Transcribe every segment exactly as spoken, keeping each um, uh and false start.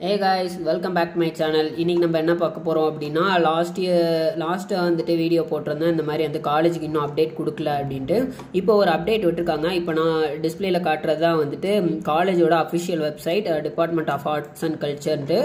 Hey guys, welcome back to my channel. இன்னைக்கு நம்ம என்ன பார்க்க போறோம் அப்படினா லாஸ்ட் இயர் லாஸ்ட் வந்துட்டு வீடியோ போட்டுறேன் இந்த மாதிரி அந்த காலேஜுக்கு இன்னும் அப்டேட் கொடுக்கல அப்படினு. இப்போ ஒரு அப்டேட் விட்டுருக்காங்க. இப்போ நான் டிஸ்ப்ளேல காட்றதா வந்துட்டு காலேஜோட official website department of arts and கல்ச்சர்னு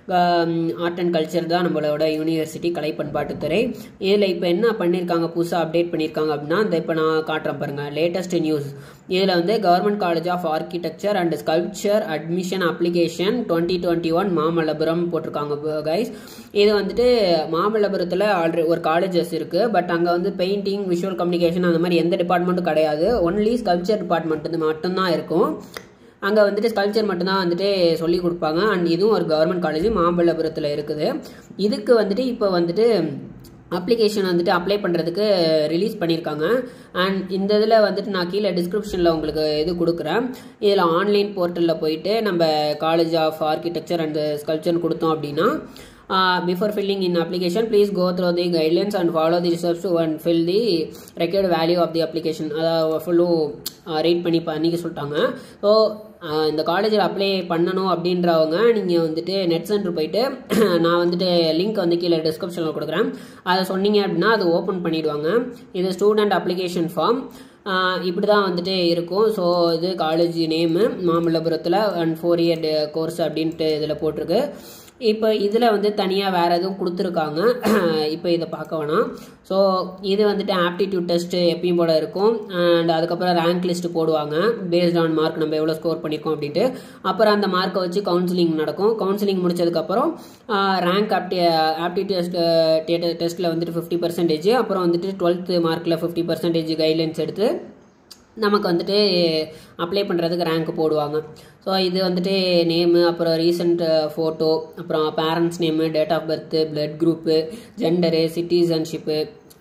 ஆர்ட் அண்ட் கல்ச்சர் தான் நம்மளோட யூனிவர்சிட்டி கலை பண்பாட்டுத்துறை. இதில் இப்போ என்ன பண்ணியிருக்காங்க, புதுசாக அப்டேட் பண்ணியிருக்காங்க அப்படின்னா இந்த இப்போ நான் காட்டுறேன் பாருங்க. லேட்டஸ்ட் நியூஸ் இதில் வந்து government college of architecture and sculpture admission application twenty twenty one Mamallapuram போட்டிருக்காங்க கைஸ். இது வந்துட்டு மாமல்லபுரத்தில் ஆல்ரெடி ஒரு காலேஜஸ் இருக்குது. பட் அங்கே வந்து பெயிண்டிங், விஷுவல் கம்யூனிகேஷன் அந்த மாதிரி எந்த டிபார்ட்மெண்ட்டும் கிடையாது. ஒன்லி ஸ்கல்ப்சர் டிபார்ட்மெண்ட் மட்டும்தான் இருக்கும். அங்கே வந்துட்டு ஸ்கல்ப்சர் மட்டும்தான் வந்துட்டு சொல்லி கொடுப்பாங்க. அண்ட் இதுவும் ஒரு கவர்மெண்ட் காலேஜ் மாமல்லபுரத்தில் இருக்குது. இதுக்கு வந்துட்டு இப்போ வந்துட்டு அப்ளிகேஷன் வந்துட்டு அப்ளை பண்ணுறதுக்கு ரிலீஸ் பண்ணியிருக்காங்க. அண்ட் இந்த இதில் வந்துட்டு நான் கீழே டிஸ்கிரிப்ஷனில் உங்களுக்கு இது கொடுக்குறேன். இதில் ஆன்லைன் போர்ட்டலில் போயிட்டு நம்ம college of architecture and sculpture கொடுத்தோம் அப்படின்னா Uh, before filling in application, please go through the guidelines and follow the steps and fill the required value of the application. அதாவது ஃபுல்லும் ரீட் பண்ணி பண்ணிக்க சொல்லிட்டாங்க. ஸோ இந்த காலேஜில் அப்ளை பண்ணணும் அப்படின்றவங்க நீங்கள் வந்துட்டு நெட் சென்டர் போயிட்டு நான் வந்துட்டு லிங்க் வந்து கீழே டிஸ்கிரிப்ஷனில் கொடுக்குறேன். அதை சொன்னீங்க அப்படின்னா அது ஓப்பன் பண்ணிவிடுவாங்க. இது ஸ்டூடெண்ட் அப்ளிகேஷன் ஃபார்ம் இப்படி தான் வந்துட்டு இருக்கும். ஸோ இது காலேஜ் நேமு மாமல்லபுரத்தில் அண்ட் ஃபோர் இயர் கோர்ஸ் அப்படின்ட்டு இதில் போட்டிருக்கு. இப்போ இதில் வந்து தனியாக வேறு எதுவும் கொடுத்துருக்காங்க. இப்போ இதை பார்க்க வேணாம். ஸோ இது வந்துட்டு ஆப்டிடியூட் டெஸ்ட்டு எப்பயும் போல் இருக்கும். அண்ட் அதுக்கப்புறம் ரேங்க் லிஸ்ட் போடுவாங்க பேஸ்ட் ஆன் மார்க், நம்ம எவ்வளோ ஸ்கோர் பண்ணியிருக்கோம் அப்படின்ட்டு. அப்புறம் அந்த மார்க்கை வச்சு கவுன்சிலிங் நடக்கும். கவுன்சிலிங் முடிச்சதுக்கப்புறம் ரேங்க் ஆப்டி ஆப்டிடியூட் டெஸ்ட் டெஸ்ட்டில் வந்துட்டு ஃபிஃப்டி பர்சன்டேஜ், அப்புறம் வந்துட்டு டுவெல்த்து மார்க்கில் ஃபிஃப்டி பர்சன்டேஜ் கைட்லைன்ஸ் எடுத்து நமக்கு வந்துட்டு அப்ளை பண்ணுறதுக்கு ரேங்க் போடுவாங்க. ஸோ இது வந்துட்டு நேமு, அப்புறம் ரீசெண்ட் ஃபோட்டோ, அப்புறம் parents name, date of birth, blood group, gender, citizenship,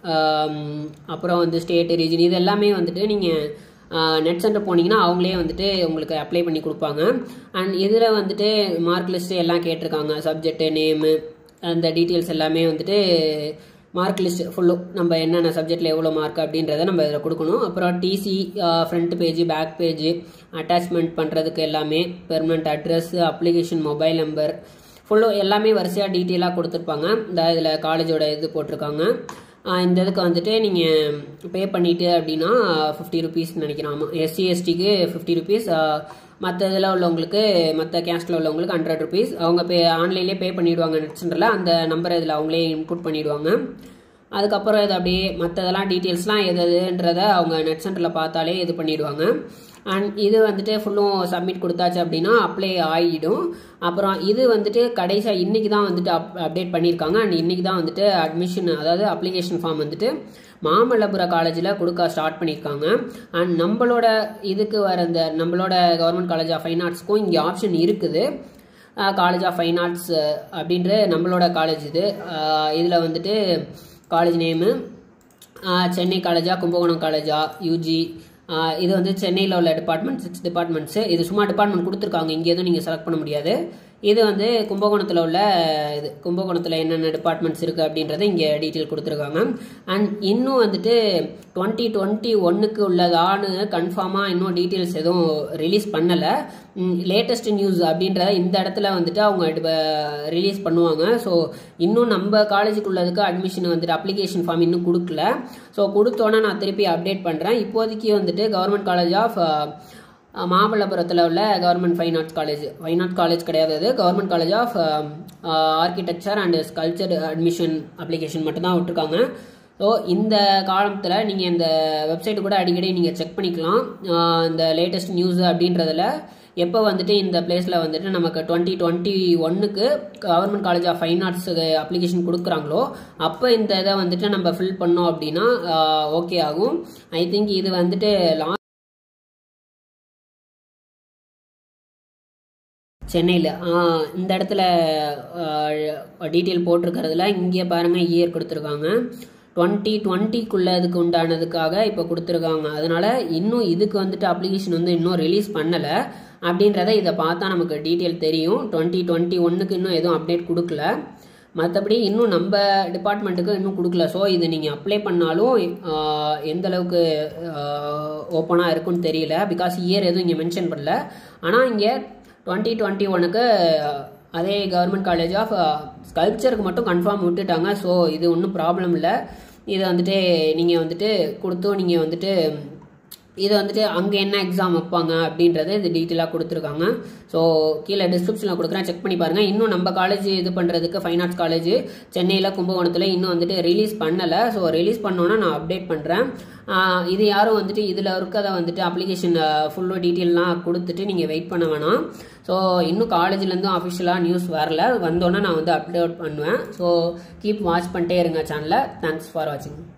அப்புறம் வந்து ஸ்டேட்டு, ரீஜன், இது எல்லாமே வந்துட்டு நீங்கள் நெட் சென்டர் போனீங்கன்னா அவங்களே வந்துட்டு உங்களுக்கு அப்ளை பண்ணி கொடுப்பாங்க. அண்ட் இதில் வந்துட்டு மார்க் லிஸ்ட்டு எல்லாம் கேட்டிருக்காங்க. சப்ஜெக்டு, நேமு, அந்த டீட்டெயில்ஸ் எல்லாமே வந்துட்டு மார்க் லிஸ்ட் ஃபுல்லும் நம்ம என்னென்ன சப்ஜெக்டில் எவ்வளோ மார்க் அப்படின்றத நம்ம இதில் கொடுக்கணும். அப்புறம் TC, front page, back page, attachment பண்ணுறதுக்கு எல்லாமே, permanent address, application mobile number ஃபுல்லும் எல்லாமே வரிசையாக டீட்டெயிலாக கொடுத்துருப்பாங்க. இந்த இதில் காலேஜோட இது போட்டிருக்காங்க. இந்த இதுக்கு வந்துட்டு நீங்கள் பே பண்ணிவிட்டு அப்படின்னா ஃபிஃப்டி ருபீஸ் நினைக்கிறேன். ஆமாம், எஸ்சி எஸ்டிக்கு ஃபிஃப்டி ருபீஸ், மற்ற இதில் உள்ளவங்களுக்கு, மற்ற கேஸ்டில் உள்ளவங்களுக்கு ஹண்ட்ரட் ருபீஸ். அவங்க பே ஆன்லைன்லேயே பே பண்ணிவிடுவாங்க நெட் சென்டரில். அந்த நம்பரை இதில் அவங்களே இன்புட் பண்ணிவிடுவாங்க. அதுக்கப்புறம் இது அப்படியே மற்றதெல்லாம் டீட்டெயில்ஸ்லாம் எது எதுன்றதை அவங்க நெட் சென்டரில் பார்த்தாலே இது பண்ணிவிடுவாங்க. அண்ட் இது வந்துட்டு ஃபுல்லும் சப்மிட் கொடுத்தாச்சு அப்படின்னா அப்ளை ஆகிடும். அப்புறம் இது வந்துட்டு கடைசியாக இன்றைக்கி தான் வந்துட்டு அப் அப்டேட் பண்ணியிருக்காங்க. அண்ட் இன்றைக்கி தான் வந்துட்டு அட்மிஷன், அதாவது அப்ளிகேஷன் ஃபார்ம் வந்துட்டு மாமல்லபுர காலேஜில் கொடுக்க ஸ்டார்ட் பண்ணியிருக்காங்க. அண்ட் நம்மளோட இதுக்கு வர இந்த நம்மளோட கவர்மெண்ட் காலேஜ் ஆஃப் ஃபைன் ஆர்ட்ஸ்க்கும் இங்கே ஆப்ஷன் இருக்குது. காலேஜ் ஆஃப் ஃபைன் ஆர்ட்ஸ் அப்படின்ற நம்மளோட காலேஜ் இது. இதில் வந்துட்டு காலேஜ் நேமு சென்னை காலேஜா, கும்பகோணம் காலேஜா, யூஜி, இது வந்து சென்னையில் உள்ள டிபார்ட்மெண்ட், சிக்ஸ் டிபார்ட்மெண்ட்ஸு. இது சும்மா டிபார்ட்மெண்ட் கொடுத்துருக்காங்க, இங்கே எதுவும் நீங்கள் செலக்ட் பண்ண முடியாது. இது வந்து கும்பகோணத்தில் உள்ள இது கும்பகோணத்தில் என்னென்ன டிபார்ட்மெண்ட்ஸ் இருக்குது அப்படின்றத இங்கே டீட்டெயில் கொடுத்துருக்காங்க. அண்ட் இன்னும் வந்துட்டு டுவெண்ட்டி டுவெண்ட்டி ஒன்னுக்கு உள்ளதான்னு கன்ஃபார்மாக இன்னும் டீட்டெயில்ஸ் எதுவும் ரிலீஸ் பண்ணலை. லேட்டஸ்ட் நியூஸ் அப்படின்றத இந்த இடத்துல வந்துட்டு அவங்க ரிலீஸ் பண்ணுவாங்க. ஸோ இன்னும் நம்ம காலேஜுக்கு உள்ளதுக்கு அட்மிஷன் வந்துட்டு அப்ளிகேஷன் ஃபார்ம் இன்னும் கொடுக்கல. ஸோ கொடுத்தோன்னே நான் திருப்பி அப்டேட் பண்ணுறேன். இப்போதைக்கு வந்துட்டு கவர்மெண்ட் காலேஜ் ஆஃப் மாமல்லபுரத்தில் உள்ள government fine arts college, fine arts college கிடையாது, அது government college of architecture and sculpture admission application மட்டும்தான் விட்டுருக்காங்க. ஸோ இந்த காலத்தில் நீங்கள் இந்த வெப்சைட்டு கூட அடிக்கடி நீங்கள் செக் பண்ணிக்கலாம். இந்த லேட்டஸ்ட் நியூஸ் அப்படின்றதில் எப்போ வந்துட்டு இந்த பிளேஸில் வந்துட்டு நமக்கு டுவெண்ட்டி டுவெண்ட்டி ஒன்னுக்கு கவர்மெண்ட் காலேஜ் ஆஃப் ஃபைன் ஆர்ட்ஸுக்கு அப்ளிகேஷன் கொடுக்குறாங்களோ அப்போ இந்த இதை வந்துட்டு நம்ம ஃபில் பண்ணோம் அப்படின்னா ஓகே ஆகும். ஐ திங்க் இது வந்துட்டு லாஸ்ட் சென்னையில் இந்த இடத்துல டீட்டெயில் போட்டிருக்கிறதுல இங்கே பாருங்கள் இயர் கொடுத்துருக்காங்க. டுவெண்ட்டி டுவெண்ட்டிக்குள்ளே அதுக்கு உண்டானதுக்காக இப்போ கொடுத்துருக்காங்க. அதனால் இன்னும் இதுக்கு வந்துட்டு அப்ளிகேஷன் வந்து இன்னும் ரிலீஸ் பண்ணலை அப்படின்றத இதை பார்த்தா நமக்கு டீட்டெயில் தெரியும். டுவெண்ட்டி டுவெண்ட்டி ஒன்னுக்கு இன்னும் எதுவும் அப்டேட் கொடுக்கல. மற்றபடி இன்னும் நம்ம டிபார்ட்மெண்ட்டுக்கு இன்னும் கொடுக்கல. ஸோ இது நீங்கள் அப்ளை பண்ணாலும் எந்த அளவுக்கு ஓப்பனாக இருக்குன்னு தெரியல. பிகாஸ் இயர் எதுவும் இங்கே மென்ஷன் பண்ணல. ஆனால் இங்கே டுவெண்ட்டி டுவெண்ட்டி ஒனுக்கு அதே கவர்மெண்ட் காலேஜ் ஆஃப் ஸ்கல்ப்சருக்கு மட்டும் கன்ஃபார்ம் விட்டுட்டாங்க. ஸோ இது ஒன்றும் ப்ராப்ளம் இல்லை. இதை வந்துட்டு நீங்கள் வந்துட்டு கொடுத்தும் நீங்கள் வந்துட்டு இது வந்துட்டு அங்கே என்ன எக்ஸாம் வைப்பாங்க அப்படின்றது இது டீட்டெயிலாக கொடுத்துருக்காங்க. ஸோ கீழே டிஸ்கிரிப்ஷனில் கொடுக்குறேன், செக் பண்ணி பாருங்கள். இன்னும் நம்ம காலேஜ் இது பண்ணுறதுக்கு ஃபைன் ஆர்ட்ஸ் காலேஜ் சென்னையில் கும்பகோணத்தில் இன்னும் வந்துட்டு ரிலீஸ் பண்ணலை. ஸோ ரிலீஸ் பண்ணோன்னா நான் அப்டேட் பண்ணுறேன். இது யாரும் வந்துட்டு இதில் இருக்கிறத வந்துட்டு அப்ளிகேஷன் ஃபுல்லோ டீட்டெயிலாம் கொடுத்துட்டு நீங்கள் வெயிட் பண்ண வேணாம். ஸோ இன்னும் காலேஜ்லேருந்தும் அஃபிஷியலாக நியூஸ் வரல, வந்தோன்னே நான் வந்து அப்டேட் பண்ணுவேன். ஸோ கீப் வாட்ச் பண்ணிட்டே இருங்க சேனலை. தேங்க்ஸ் ஃபார் வாட்சிங்.